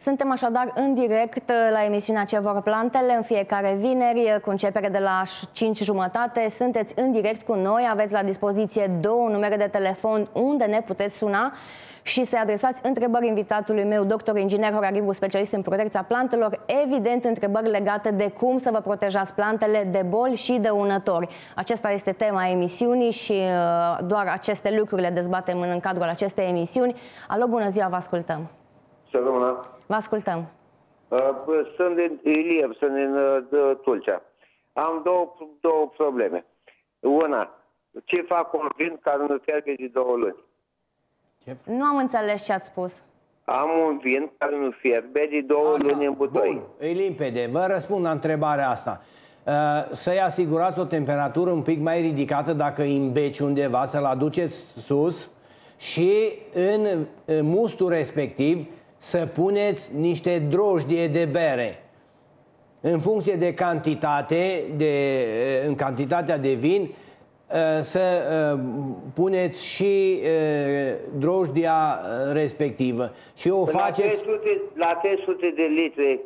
Suntem așadar în direct la emisiunea Ce vor plantele în fiecare vineri, cu începere de la 5:30. Sunteți în direct cu noi, aveți la dispoziție 2 numere de telefon unde ne puteți suna și să adresați întrebări invitatului meu, doctor inginer Horaribu, specialist în protecția plantelor, evident întrebări legate de cum să vă protejați plantele de boli și dăunători. Acesta este tema emisiunii și doar aceste lucruri le dezbatem în cadrul acestei emisiuni. Alo, bună ziua, vă ascultăm. Vă ascultăm. Sunt din Iliev, sunt din Tulcea. Am două probleme. Una, ce fac cu un vin care nu fierbe de 2 luni? Nu am înțeles ce ați spus. Am un vin care nu fierbe de 2 luni în butoi. Bun, e limpede. Vă răspund la întrebarea asta. Să-i asigurați o temperatură un pic mai ridicată dacă îi îmbeci undeva, să-l aduceți sus și în mustul respectiv să puneți niște drojdie de bere. În funcție de cantitate, în cantitatea de vin, să puneți și drojdia respectivă. Și o faceți la 300 de litri.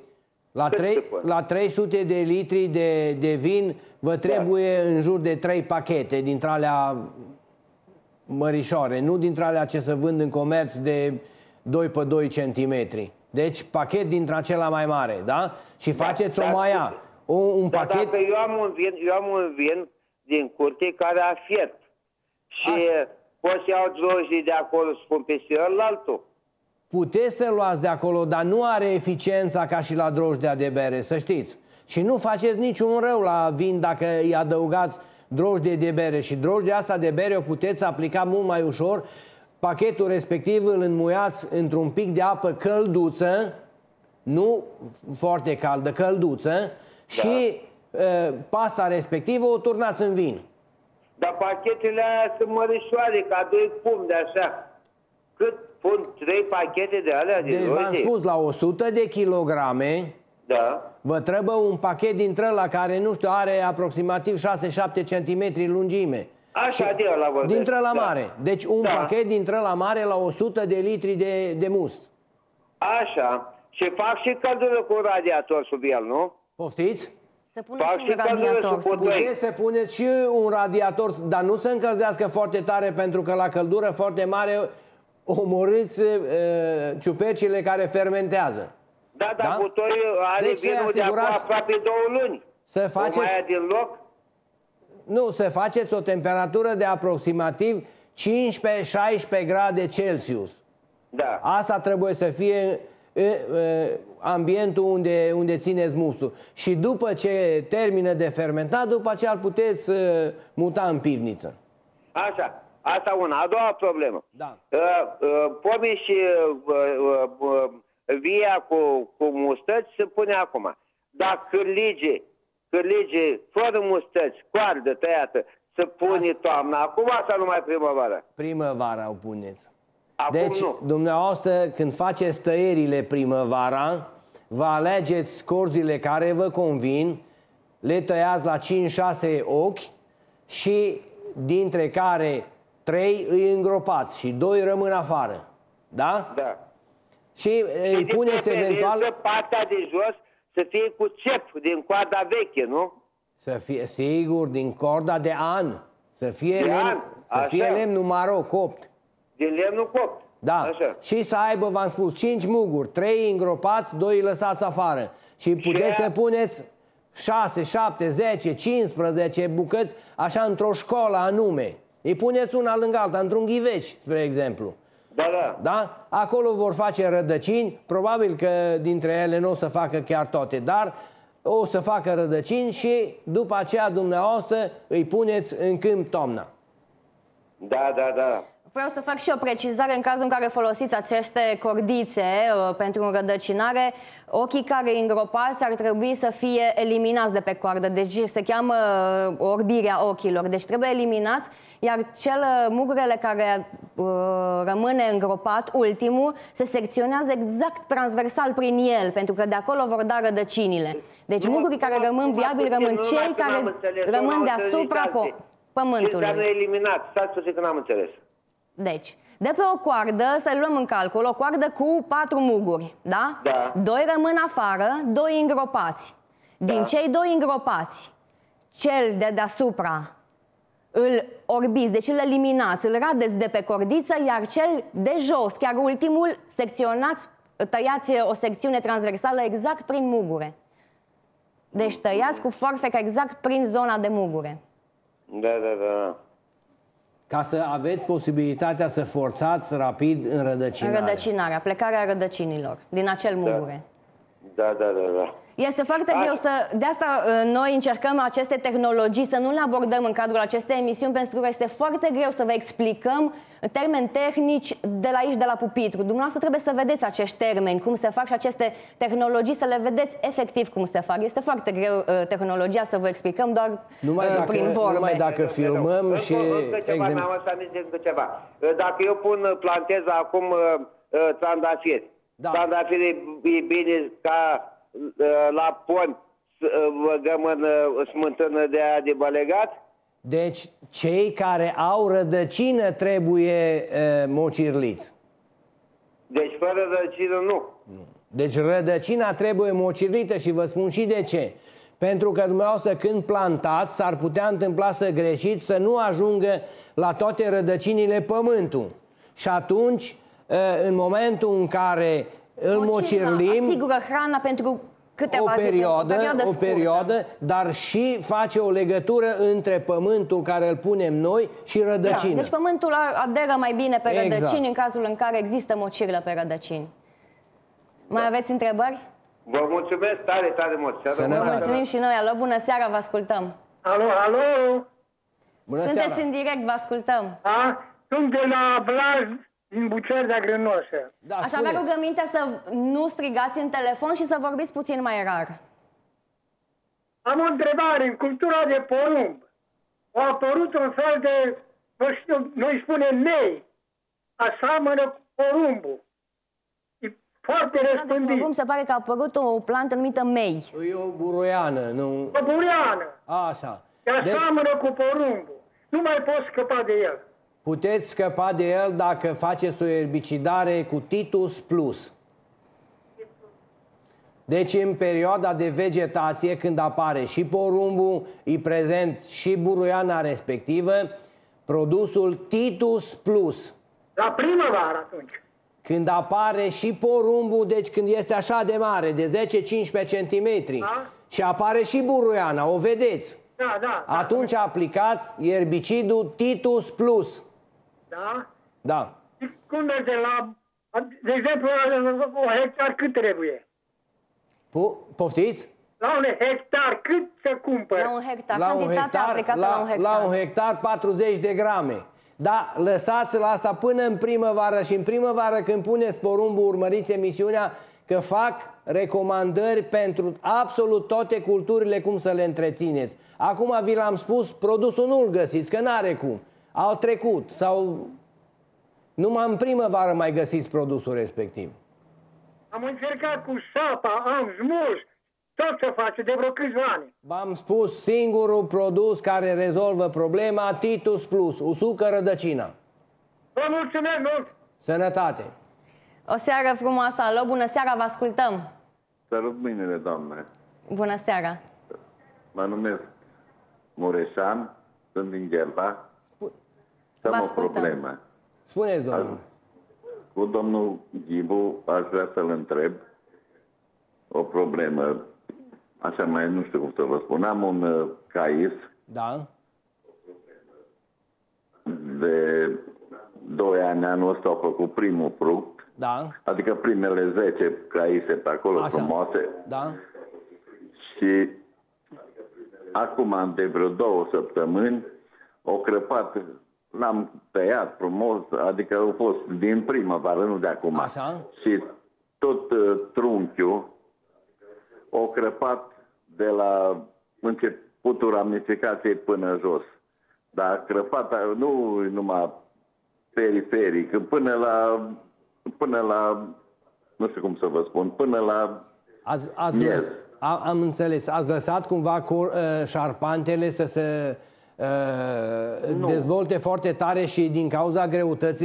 La 300 de litri de vin vă trebuie în jur de 3 pachete dintre alea mărișoare, nu dintre alea ce se vând în comerț de 2 pe 2 cm. Deci pachet dintre acela mai mare, da? Și faceți o maia. Un pachet. Dacă eu am un vin din curte care a fiert și pot să iau drojdii de acolo să pun pe altul. Puteți să luați de acolo, dar nu are eficiența ca și la drojdia de bere, să știți. Și nu faceți niciun rău la vin dacă îi adăugați drojdie de bere. Și drojdia asta de bere o puteți aplica mult mai ușor. Pachetul respectiv îl înmuiați într-un pic de apă călduță, nu foarte caldă, călduță, și pasta respectivă o turnați în vin. Dar pachetele alea sunt mărișoare, ca 2 pumni de așa. Cât pun 3 pachete de alea? Deci v-am spus, la 100 de kilograme, da, vă trebuie un pachet dintre ăla care, nu știu, are aproximativ 6-7 cm lungime. Așa, dintre la mare. Deci un pachet dintre la mare la 100 de litri de must. Așa. Și fac și căldură cu un radiator sub el, nu? Poftiți? Să puneți și un radiator. Puteți să puneți și un radiator, dar nu să încălzească foarte tare, pentru că la căldură foarte mare omorâți ciupercile care fermentează. Da, dar butoiul are deci vinul de acum aproape 2 luni. Să faceți din loc? Nu, să faceți o temperatură de aproximativ 15-16 grade Celsius. Da. Asta trebuie să fie ambientul unde țineți mustul. Și după ce termină de fermentat, după aceea îl puteți muta în pivniță. Așa. Asta una. A doua problemă. Da. Pomii și via cu mustăți se pune acum. Dar cârlige fără mustăți, coardă tăiată, se pune toamna. Acum sau numai primăvara? Primăvara o puneți. Acum deci, nu. dumneavoastră, când faceți tăierile primăvara, vă alegeți scorzile care vă convin, le tăiați la 5-6 ochi și dintre care 3 îi îngropați și 2 rămân afară. Da? Da. Și îi puneți eventual... partea de jos să fie cu cep din coarda veche, nu? Să fie, sigur, din corda de an. Să fie lemnul maro, copt. Din lemnul copt. Da. Așa. Și să aibă, v-am spus, 5 muguri, 3 îngropați, 2 îi lăsați afară. Și puteți să puneți 6, 7, 10, 15 bucăți, așa, într-o școală anume. Îi puneți una lângă alta, într-un ghiveci, spre exemplu. Da, da. Da? Acolo vor face rădăcini, probabil că dintre ele nu o să facă chiar toate, dar o să facă rădăcini și după aceea dumneavoastră îi puneți în câmp toamna. Da, da, da. Vreau să fac și o precizare în cazul în care folosiți aceste cordițe pentru înrădăcinare. Ochii care îngropați ar trebui să fie eliminați de pe coardă. Deci se cheamă orbirea ochilor. Deci trebuie eliminați, iar mugurele care rămâne îngropat, ultimul, se secționează exact transversal prin el, pentru că de acolo vor da rădăcinile. Deci mugurii care rămân viabili rămân cei care rămân deasupra pământului. Ce înseamnă eliminat? Stați puțin că n-am înțeles. Deci, De pe o coardă, să luăm în calcul, o coardă cu 4 muguri, da? Da. 2 rămân afară, 2 îngropați. Din cei 2 îngropați, cel de deasupra îl orbiți, deci îl eliminați, îl radeți de pe cordiță, iar cel de jos, chiar ultimul, secționați, tăiați o secțiune transversală exact prin mugure. Deci tăiați cu foarfeca exact prin zona de mugure. Da. Ca să aveți posibilitatea să forțați rapid înrădăcinarea. Înrădăcinarea, plecarea rădăcinilor din acel mugure. Da. Este foarte greu să... De asta noi încercăm aceste tehnologii să nu le abordăm în cadrul acestei emisiuni, pentru că este foarte greu să vă explicăm termeni tehnici de la aici, de la pupitru. Dumneavoastră trebuie să vedeți acești termeni, cum se fac, și aceste tehnologii să le vedeți efectiv cum se fac. Este foarte greu tehnologia să vă explicăm doar prin vorbe. Numai dacă filmăm și... Încă ceva. Dacă eu plantez acum trandafiri, trandafirii e bine ca la pom băgăm în smântână de bălegat? Deci cei care au rădăcină trebuie mocirliți. Deci fără rădăcină nu. Deci rădăcina trebuie mocirlită și vă spun și de ce. Pentru că dumneavoastră când plantați s-ar putea întâmpla să greșiți, să nu ajungă la toate rădăcinile pământul. Și atunci, în momentul în care îl mocirlim, asigură hrana pentru câteva zile, o perioadă, dar și face o legătură între pământul care îl punem noi și rădăcină. Deci pământul aderă mai bine pe rădăcini în cazul în care există mocirlă pe rădăcini. Mai aveți întrebări? Vă mulțumesc tare mult. Vă mulțumim și noi. Alo, bună seara, vă ascultăm. Alo. Bună Sunteți seara. în direct, vă ascultăm. Sunt de la Blaj, din Bucerdea Grânoșă. Da, Aș avea rugămintea să nu strigați în telefon și să vorbiți puțin mai rar. Am o întrebare. În cultura de porumb a apărut un fel de, noi spunem mei, aseamănă cu porumbul. E foarte răspândit. Porumb se pare că a apărut o plantă numită mei. E o buruiană, nu... O buruiană. Așa. Aseamănă cu porumbul. Nu mai poți scăpa de el. Puteți scăpa de el dacă faceți o erbicidare cu Titus Plus. Deci în perioada de vegetație, când apare și porumbul, e prezent și buruiana respectivă, produsul Titus Plus. La primăvară atunci. Când apare și porumbul, deci când este așa de mare, de 10-15 cm, și apare și buruiana, o vedeți. Atunci aplicați erbicidul Titus Plus. Da? Da. Cum merge la, de exemplu, la un hectar cât trebuie? Poftiți? La un hectar cât să cumpăr? La un hectar, cantitatea aplicată la un hectar. La un hectar 40 de grame. Da, lăsați-l asta până în primăvară și în primăvară când puneți porumbul, urmăriți emisiunea, că fac recomandări pentru absolut toate culturile cum să le întrețineți. Acum vi l-am spus, produsul nu-l găsiți, că n-are cum. Au trecut sau numai în primăvară mai găsiți produsul respectiv. Am încercat cu sapa, am smuls, tot se face de vreo câțiva ani. V-am spus, singurul produs care rezolvă problema, Titus Plus, usucă rădăcina. Vă mulțumesc mult! Sănătate! O seară frumoasă, alo, bună seara, vă ascultăm! Sărut mâinile, doamne! Bună seara! Mă numesc Mureșan, sunt din Gherba. Am o problemă. Spuneți, domnul. Cu domnul Ghibu aș vrea să-l întreb o problemă. Așa mai nu știu cum să vă spun. Am un cais. Da. De 2 ani, anul ăsta au făcut primul fruct. Da. Adică primele 10 caise pe acolo frumoase. Da. Și acum, de vreo 2 săptămâni, o crăpat. L-am tăiat frumos, adică au fost din primăvară, nu de acum. Așa. Și tot trunchiul o crăpat de la începutul ramificației până jos. Dar crăpata nu numai periferic, până la nu știu cum să vă spun, până la am înțeles. Ați lăsat cumva șarpantele să se dezvolte foarte tare și din cauza greutății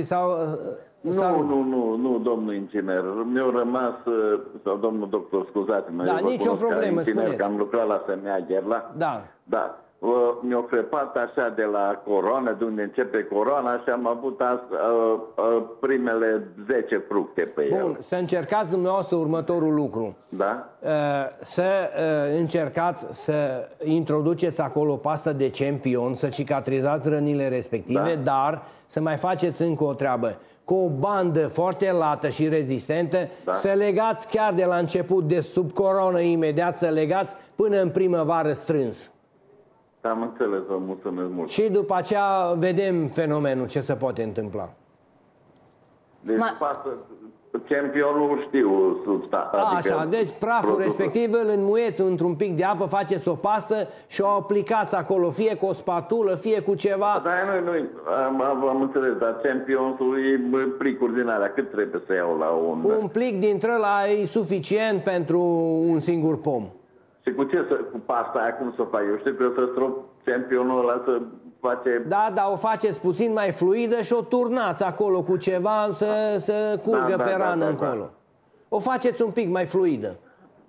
Nu, domnul inginer. Mi-au rămas, sau domnul doctor, scuzați-mă, da, nicio problemă, spuneți. Că am lucrat la SMA Gherla. Da. Mi-au crepat așa de la coroană, de unde începe coroana, și am avut primele 10 fructe pe el. Bun, să încercați dumneavoastră următorul lucru. Da? Să încercați să introduceți acolo pastă de Champion, să cicatrizați rănile respective, dar să mai faceți încă o treabă. Cu o bandă foarte lată și rezistentă, să legați chiar de la început, de sub coroană imediat, să legați până în primăvară strâns. Am înțeles, vă mulțumesc mult. Și după aceea vedem fenomenul, ce se poate întâmpla. Deci Championul știu substanța. Așa, deci praful respectiv îl înmuieți într-un pic de apă, faceți o pastă și o aplicați acolo, fie cu o spatulă, fie cu ceva. Da, am înțeles, dar Championul e plicuri din alea. Cât trebuie să iau la un... Un plic dintre ăla e suficient pentru un singur pom. Și cu pasta aia cum să fac? Eu știu că să strop Championul ăla să face... Da, o faceți puțin mai fluidă și o turnați acolo cu ceva să curgă pe rană încolo. O faceți un pic mai fluidă.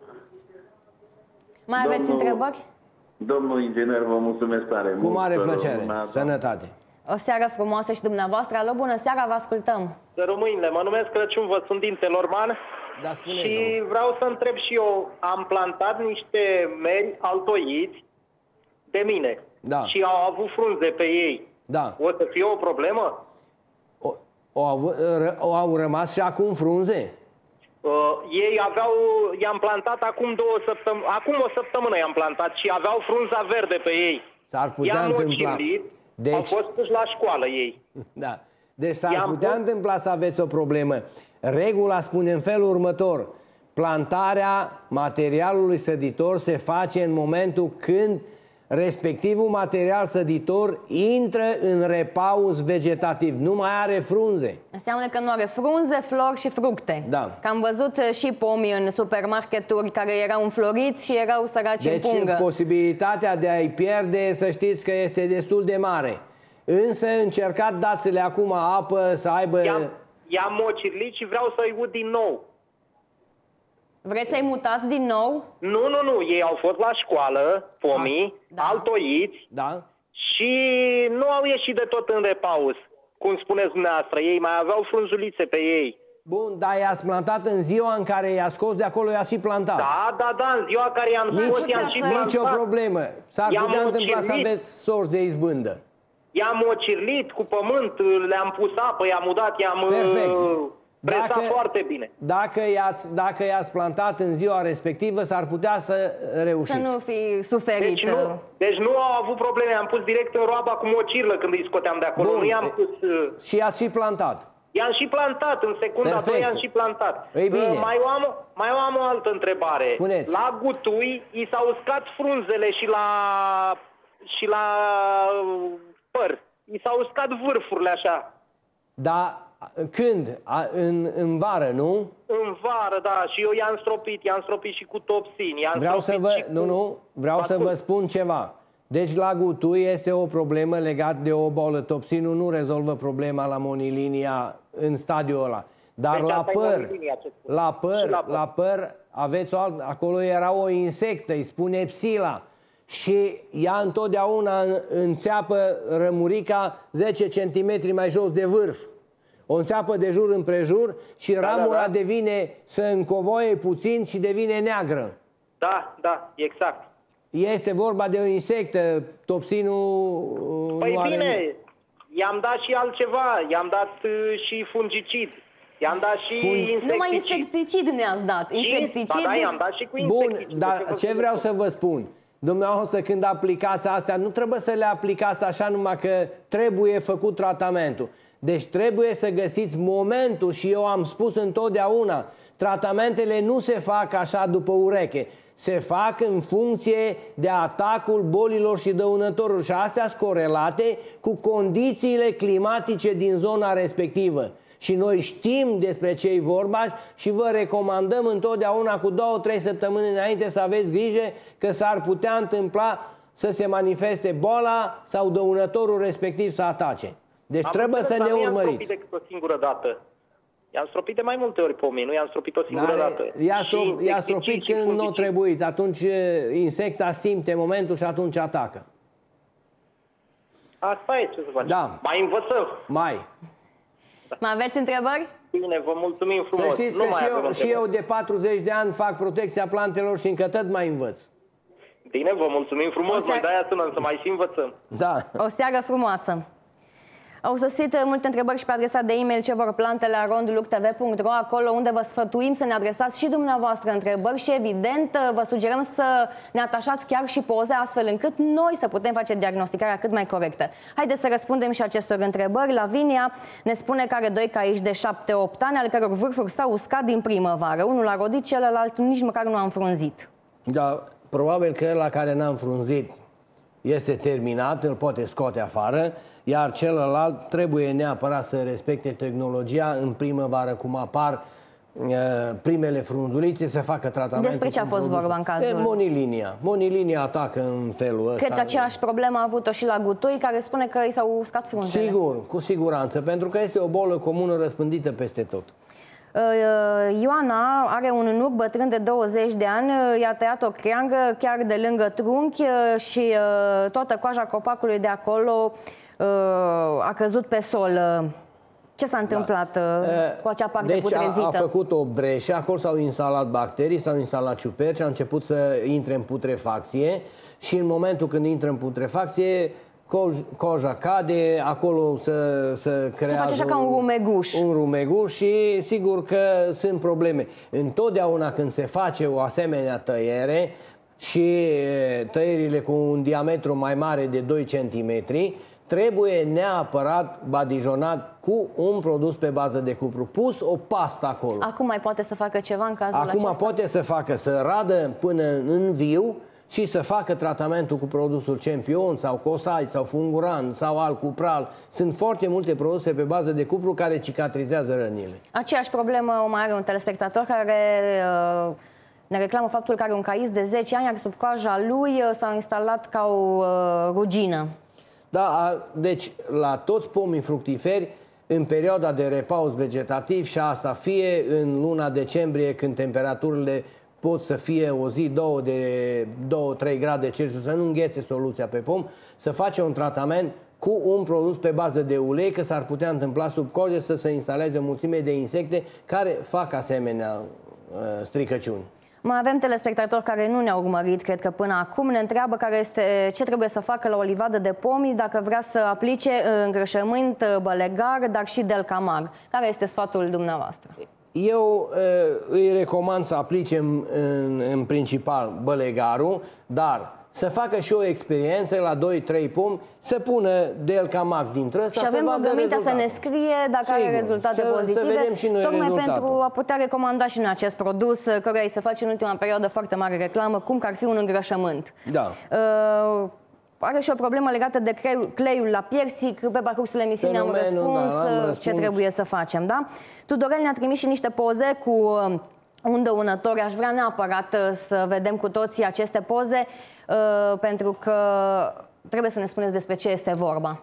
Mai aveți întrebări? Domnul inginer, vă mulțumesc tare mult. Cu mare plăcere. Sănătate. O seară frumoasă și dumneavoastră. Alo, bună seara, vă ascultăm. Să rămâinile, mă numesc Crăciun, vă sunt din Telorman. Da, spuneți, și vreau să întreb și eu, am plantat niște meri altoiți de mine și au avut frunze pe ei. O să fie o problemă? Au rămas și acum frunze? I-am plantat acum o săptămână i-am plantat și aveau frunza verde pe ei. S-ar putea întâmpla. Au fost puși la școală ei. Da. Deci s-ar putea întâmpla să aveți o problemă. Regula spune în felul următor: plantarea materialului săditor se face în momentul când respectivul material săditor intră în repaus vegetativ, nu mai are frunze. Înseamnă că nu are frunze, flori și fructe. Da. Că am văzut și pomi în supermarketuri care erau înfloriți și erau săraci în pungă. Deci posibilitatea de a-i pierde, să știți că este destul de mare. Însă încercați, dați-le acum apă, să aibă... I-am mocirlit și vreau să-i ud din nou. Vreți să-i mutați din nou? Nu. Ei au fost la școală, pomii, altoiți, și nu au ieșit de tot în repaus, cum spuneți dumneavoastră. Ei mai aveau frunzulițe pe ei. Bun, dar i-ați plantat în ziua în care i-a scos de acolo, i-a și plantat. Da, în ziua în care i-am scos, i-am și plantat. Nicio problemă. S-ar putea întâmpla să aveți sorți de izbândă. I-am ocirlit cu pământ, le-am pus apă, i-am udat, i-am presat foarte bine. Dacă i-ați plantat în ziua respectivă, s-ar putea să reușiți. Să nu fi suferit. Deci nu au avut probleme, am pus direct în roaba cu mocirlă când îi scoteam de acolo. Bun. Nu i-am pus... Și i-ați și plantat. I-am și plantat, în secunda 2 i-am și plantat. Ei bine. Mai am o altă întrebare. Spuneți. La gutui i s-au uscat frunzele și la păr. I s-au uscat vârfurile așa. Da, când? În vară, nu? În vară, da. Și eu i-am stropit și cu topsini. Vreau să vă spun ceva. Deci la gutui este o problemă legată de o bolă. Topsinul nu rezolvă problema la monilinia în stadiul ăla. Dar la păr aveți acolo era o insectă, îi spune psila. Și ea întotdeauna înțeapă rămurica 10 cm mai jos de vârf. O înțeapă de jur împrejur și ramura devine, să încovoie puțin și devine neagră. Da, exact. Este vorba de o insectă, topsinul... Păi bine, i-am dat și altceva, i-am dat și fungicid. I-am dat și insecticid. Numai insecticid ne-ați dat. Insecticid? Da, i-am dat și cu insecticid. Bun, dar ce vreau să vă spun? Dumneavoastră, când aplicați astea, nu trebuie să le aplicați așa numai că trebuie făcut tratamentul. Deci trebuie să găsiți momentul și eu am spus întotdeauna, tratamentele nu se fac așa după ureche. Se fac în funcție de atacul bolilor și dăunătorilor și astea sunt corelate cu condițiile climatice din zona respectivă. Și noi știm despre ce-i vorba și vă recomandăm întotdeauna cu 2-3 săptămâni înainte să aveți grijă că s-ar putea întâmpla să se manifeste boala sau dăunătorul respectiv să atace. Deci trebuie să ne urmăriți. Nu i-am stropit decât o singură dată. I-am stropit de mai multe ori pomii, nu i-am stropit o singură dată. I-a stropit când nu trebuie. Atunci insecta simte momentul și atunci atacă. Asta e, ce să facem. Da. Mai învățăm. Mai aveți întrebări? Bine, vă mulțumim frumos. Să știți că și eu de 40 de ani fac protecția plantelor și încă tot mai învăț. Bine, vă mulțumim frumos. Noi de-aia sunăm să mai și învățăm. Da. O seară frumoasă. Au sosit multe întrebări și pe adresa de e-mail ce vor plantele @ronduluctv.ro, acolo unde vă sfătuim să ne adresați și dumneavoastră întrebări și evident vă sugerăm să ne atașați chiar și poze astfel încât noi să putem face diagnosticarea cât mai corectă. Haideți să răspundem și acestor întrebări. Lavinia ne spune că are 2 caici de 7-8 ani, ale căror vârfuri s-au uscat din primăvară. Unul a rodit, celălalt nici măcar nu a înfrunzit. Da, probabil că ăla care n-a înfrunzit este terminat, îl poate scoate afară, iar celălalt trebuie neapărat să respecte tehnologia în primăvară, cum apar primele frunzulițe, să facă tratament. Despre ce a fost vorba în cazul? De monilinia. Monilinia atacă în felul ăsta. Cred că aceeași problemă a avut-o și la gutui, care spune că i s-au uscat frunzele. Sigur, cu siguranță, pentru că este o bolă comună răspândită peste tot. Ioana are un nuc bătrân de 20 de ani, i-a tăiat o creangă chiar de lângă trunchi și toată coaja copacului de acolo a căzut pe sol. Ce s-a întâmplat cu acea parte putrezită? Deci a făcut o breșă, acolo s-au instalat bacterii, s-au instalat ciuperci, a început să intre în putrefacție și în momentul când intră în putrefacție, coja cade, acolo se creează... Se face așa ca un rumeguș. Un rumeguș și sigur că sunt probleme. Întotdeauna când se face o asemenea tăiere și tăierile cu un diametru mai mare de 2 cm, trebuie neapărat badijonat cu un produs pe bază de cupru. Pus o pastă acolo. Acum mai poate să facă ceva în cazul acesta? Acum poate să facă, să radă până în viu și să facă tratamentul cu produsul Champion sau Cosai sau Funguran sau Alcupral. Sunt foarte multe produse pe bază de cupru care cicatrizează rănile. Aceeași problemă o mai are un telespectator care ne reclamă faptul că are un caiz de 10 ani, iar sub coaja lui s-a instalat ca o rugină. Da, deci la toți pomii fructiferi, în perioada de repaus vegetativ, și asta fie în luna decembrie, când temperaturile pot să fie o zi, două de 2-3 grade Celsius, să nu înghețe soluția pe pom, să face un tratament cu un produs pe bază de ulei, că s-ar putea întâmpla sub coajă să se instaleze o mulțime de insecte care fac asemenea stricăciuni. Mai avem telespectatori care nu ne-au urmărit, cred că până acum, ne întreabă ce trebuie să facă la o livadă de pomi dacă vrea să aplice îngrășământ bălegar, dar și delcamar. Care este sfatul dumneavoastră? Eu îi recomand să aplice în principal bălegarul, dar să facă și o experiență la 2-3 pomi, să pună delcamac dintre ăsta. Și avem rugămintea să ne scrie dacă are rezultate pozitive, să vedem și noi tocmai rezultatul. pentru a putea recomanda și noi acest produs, căruia îi se face în ultima perioadă foarte mare reclamă, cum că ar fi un îngrășământ. Da. Are și o problemă legată de cleiul la piersic. Pe parcursul emisiunii am răspuns ce trebuie să facem. Da? Tudorel ne-a trimis și niște poze cu un dăunător. Aș vrea neapărat să vedem cu toții aceste poze, pentru că trebuie să ne spuneți despre ce este vorba.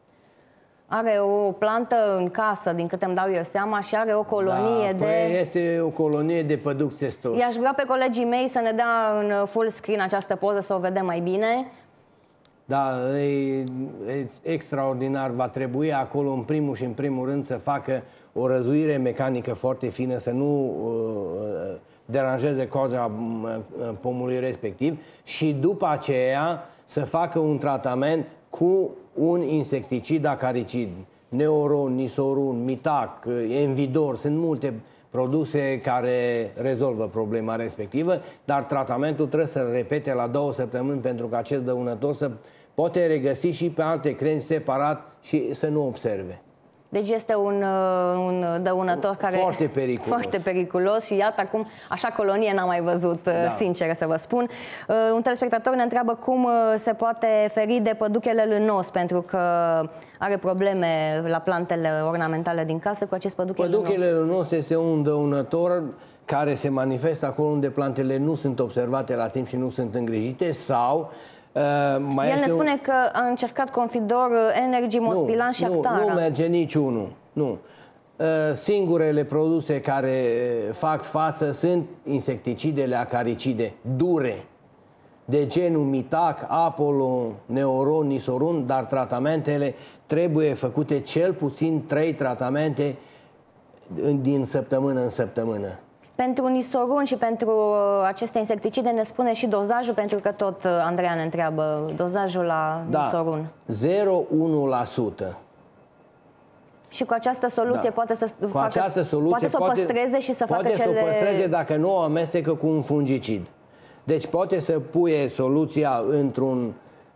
Are o plantă în casă, din câte îmi dau eu seama, și are o colonie Este o colonie de păduc țestoși. I-aș vrea pe colegii mei să ne dea în full screen această poză, să o vedem mai bine. Da, e extraordinar. Va trebui acolo, în primul și în primul rând, să facă o răzuire mecanică foarte fină, să nu deranjeze coaja pomului respectiv și după aceea să facă un tratament cu un insecticid acaricid. Neoron, Nisorun, Mitac, Envidor, sunt multe produse care rezolvă problema respectivă, dar tratamentul trebuie să-l repete la 2 săptămâni pentru că acest dăunător să poate regăsi și pe alte crengi separat și să nu observe. Deci este un dăunător care foarte periculos. Foarte periculos și iată acum, așa colonie n-am mai văzut, da. Sincer să vă spun. Un telespectator ne întreabă cum se poate feri de păduchele lânos, pentru că are probleme la plantele ornamentale din casă cu acest păduche lânos. Păduchele lânos este un dăunător care se manifestă acolo unde plantele nu sunt observate la timp și nu sunt îngrijite sau El ne spune că a încercat Confidor, Energy, Mospilan și Actara. Nu merge niciunul. Nu. Singurele produse care fac față sunt insecticidele acaricide dure, de genul Mitac, Apollo, Neuron, Nisoron, dar tratamentele trebuie făcute cel puțin 3 tratamente din săptămână în săptămână. Pentru Nisoron și pentru aceste insecticide ne spune și dozajul, pentru că tot Andreea ne întreabă dozajul la Nisoron. 0,1%. Și cu această soluție poate să poate o păstreze și să facă cele... Poate să o păstreze dacă nu o amestecă cu un fungicid. Deci poate să pui soluția într-un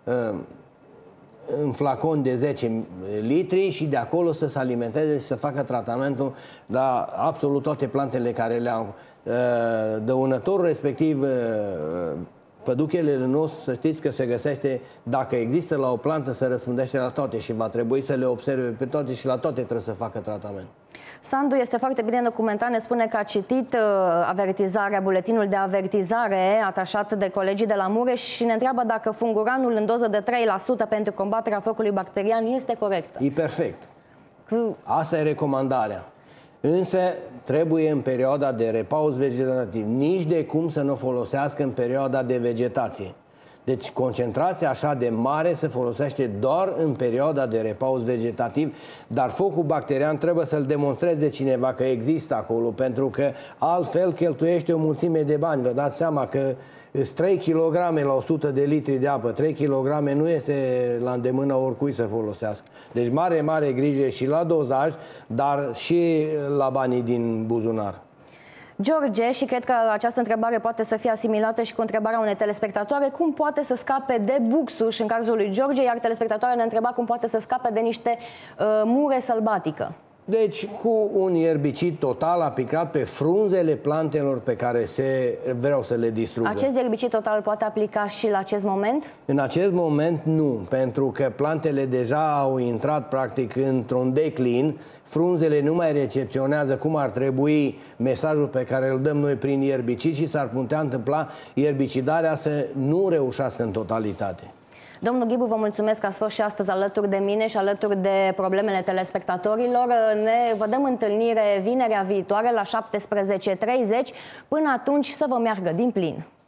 în flacon de 10 litri și de acolo să se alimenteze și să facă tratamentul la absolut toate plantele care le au. Dăunătorul respectiv, păduchele nostru, să știți că se găsește, dacă există la o plantă, se răspundește la toate și va trebui să le observe pe toate și la toate trebuie să facă tratament. Sandu este foarte bine documentat, ne spune că a citit avertizarea, buletinul de avertizare atașat de colegii de la Mureș și ne întreabă dacă funguranul în doză de 3% pentru combaterea focului bacterian este corectă. E perfect. Asta e recomandarea. Însă trebuie în perioada de repaus vegetativ, nici de cum să nu folosească în perioada de vegetație. Deci concentrația așa de mare se folosește doar în perioada de repaus vegetativ, dar focul bacterian trebuie să-l demonstreze cineva că există acolo, pentru că altfel cheltuiește o mulțime de bani. Vă dați seama că 3 kg la 100 de litri de apă, 3 kg nu este la îndemână oricui să folosească. Deci mare grijă și la dozaj, dar și la banii din buzunar. George, și cred că această întrebare poate să fie asimilată și cu întrebarea unei telespectatoare, cum poate să scape de buxuș în cazul lui George, iar telespectatoarea ne întreba cum poate să scape de niște mure sălbatică. Deci cu un erbicid total aplicat pe frunzele plantelor pe care vreau să le distrugă. Acest erbicid total poate aplica și la acest moment? În acest moment nu, pentru că plantele deja au intrat practic într-un declin, frunzele nu mai recepționează cum ar trebui mesajul pe care îl dăm noi prin erbicid și s-ar putea întâmpla erbicidarea să nu reușească în totalitate. Domnul Ghibu, vă mulțumesc că ați fost și astăzi alături de mine și alături de problemele telespectatorilor. Ne vă dăm întâlnire vinerea viitoare la 17:30. Până atunci să vă meargă din plin.